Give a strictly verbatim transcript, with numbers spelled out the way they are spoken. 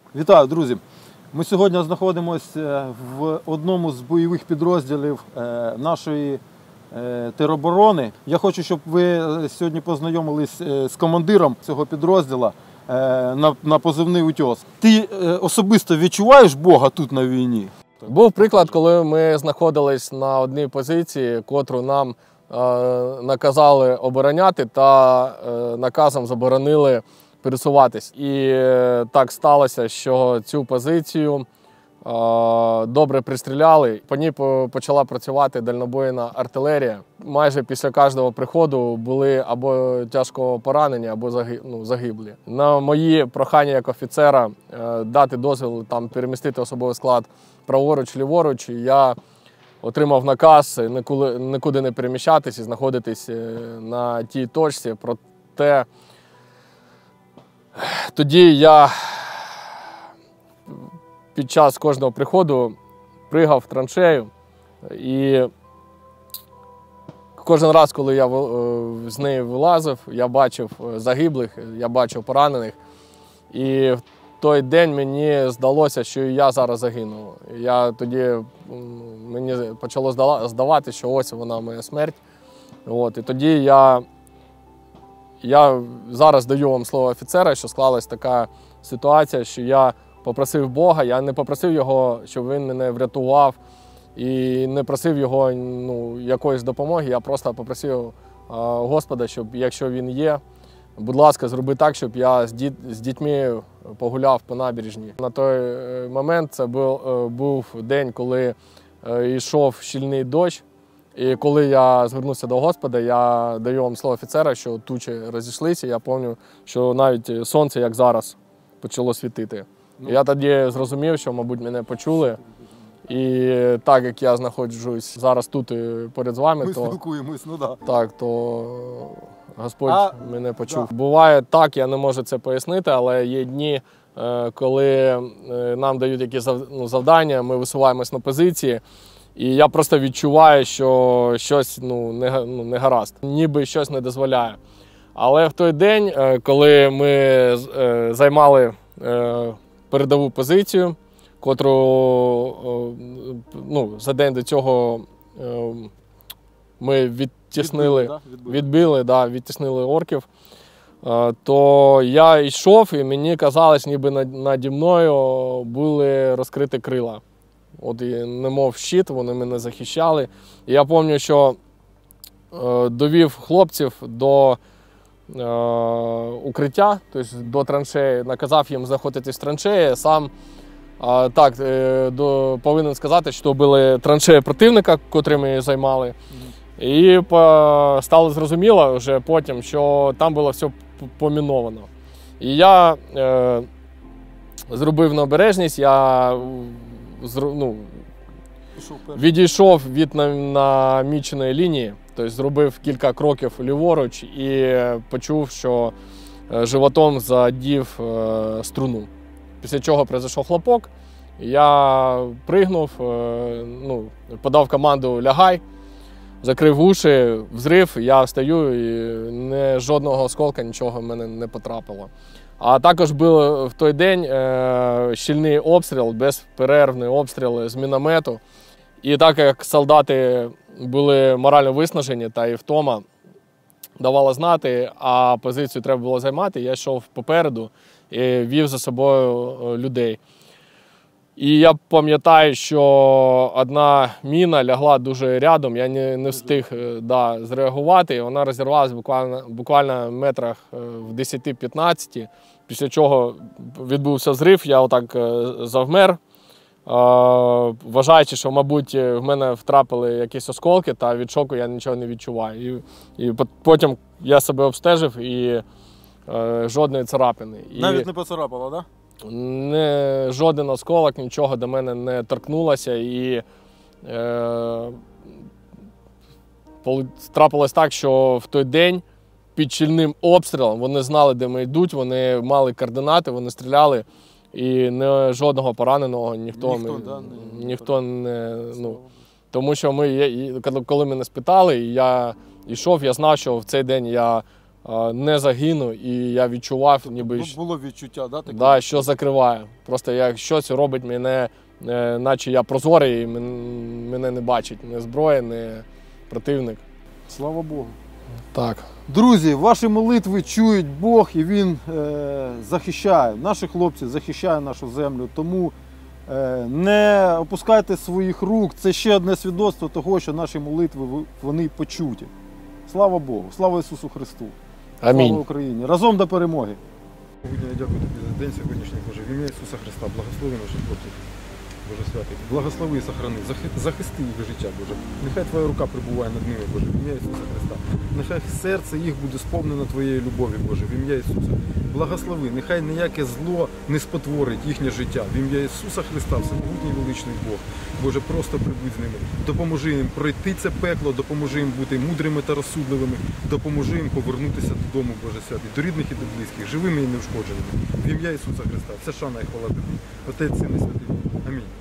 Вітаю, друзі! Ми сьогодні знаходимося в одному з бойових підрозділів нашої тероборони. Я хочу, щоб ви сьогодні познайомились з командиром цього підрозділу на позивний «Утес». Ти особисто відчуваєш Бога тут на війні? Був приклад, коли ми знаходились на одній позиції, котру нам е, наказали обороняти та е, наказом заборонили пересуватись. І е, так сталося, що цю позицію е, добре пристріляли. По ній почала працювати дальнобойна артилерія. Майже після кожного приходу були або тяжко поранені, або заги, ну, загиблі. На мої прохання як офіцера е, дати дозвіл там перемістити особовий склад праворуч, ліворуч, я отримав наказ нікуди не переміщатись і знаходитись на тій точці. Проте тоді я під час кожного приходу пригав в траншею, і кожен раз, коли я з неї вилазив, я бачив загиблих, я бачив поранених. І в той день мені здалося, що і я зараз загину. Я тоді, мені почало здавати, що ось вона моя смерть. От, і тоді я, я зараз даю вам слово офіцера, що склалась така ситуація, що я попросив Бога, я не попросив його, щоб він мене врятував, і не просив його ну, якоїсь допомоги, я просто попросив а, Господа, щоб якщо він є, будь ласка, зроби так, щоб я з, діт, з дітьми погуляв по набережні. На той момент це був, був день, коли йшов щільний дощ. І коли я звернувся до Господа, я даю вам слово офіцера, що тучі розійшлися. Я пам'ятаю, що навіть сонце, як зараз, почало світити. І я тоді зрозумів, що, мабуть, мене почули. І так як я знаходжусь зараз тут поряд з вами, ми то, спілкуємось, ну да. так, то Господь а, мене почув. Да. Буває так, я не можу це пояснити, але є дні, коли нам дають якісь завдання, ми висуваємось на позиції, і я просто відчуваю, що щось ну, не, ну, не гаразд, ніби щось не дозволяє. Але в той день, коли ми займали передову позицію, котру ну, за день до цього ми відтіснили, відбили, да? відбили, відбили да, відтіснили орків, то я йшов і мені казалось, ніби наді мною були розкриті крила. От, і немов щит, вони мене захищали. І я пам'ятаю, що довів хлопців до е, укриття, тобто до траншеї, наказав їм знаходитись в траншеї, сам А, так, е, до, повинен сказати, що були траншеї противника, котрі ми займали. Mm-hmm. І по, стало зрозуміло вже потім, що там було все поміновано. І я е, зробив необережність, я зру, ну, відійшов від наміченої лінії, тобто зробив кілька кроків ліворуч і почув, що животом задів е, струну. Після чого прийшов хлопок, я пригнув, ну, подав команду «лягай», закрив уші, взрив, я встаю і не, жодного осколка, нічого в мене не потрапило. А також був в той день е, щільний обстріл, безперервний обстріл з міномету. І так як солдати були морально виснажені та і втома давала знати, а позицію треба було займати, я йшов попереду і вів за собою людей. І я пам'ятаю, що одна міна лягла дуже рядом, я не, не встиг да, зреагувати, і вона розірвалася буквально, буквально в метрах в десять-п'ятнадцять, після чого відбувся зрив, я отак завмер, вважаючи, що, мабуть, в мене втрапили якісь осколки, та від шоку я нічого не відчуваю. І, і потім я себе обстежив і е, жодної царапини. Навіть і не поцарапало, так? Да? Не, жоден осколок, нічого до мене не торкнулося. І е, трапилось так, що в той день під щільним обстрілом вони знали, де ми йдуть, вони мали координати, вони стріляли. І не жодного пораненого ніхто, ніхто, ми, да, не, ніхто не... Ну, тому що ми, коли мене спитали, і я йшов, я знав, що в цей день я е, не загину, і я відчував, ніби Бу- Було відчуття, да, таке? да, що закриває. Просто як щось робить мене, е, наче я прозорий, і мен- мене не бачить ні зброя, ні противник. Слава Богу. Так. Друзі, ваші молитви чують Бог, і Він е, захищає. Наші хлопці захищають нашу землю. Тому е, не опускайте своїх рук. Це ще одне свідоцтво того, що наші молитви ви- вони почуті. Слава Богу, слава Ісусу Христу. Амінь. Слава Україні. Разом до перемоги. Сьогодні я дякую тобі за день сьогоднішній, Боже. В ім'я Ісуса Христа, благослови наших хлопців. Боже святий, благослови і сохрани, захи- захисти їх життя, Боже. Нехай Твоя рука прибуває над ними, Боже, в ім'я Ісуса Христа. Нехай серце їх буде сповнено Твоєю любов'ю, Боже, в ім'я Ісуса. Благослови, нехай ніяке зло не спотворить їхнє життя. В ім'я Ісуса Христа, всемогутній величний Бог. Боже, просто прибудь з ними. Допоможи їм пройти це пекло, допоможи їм бути мудрими та розсудливими, допоможи їм повернутися додому, Боже святий, до рідних і до близьких, живими і неушкодженими. В ім'я Ісуса Христа. Все шана і хвала тобі. Отець, Син і Святий. Амінь.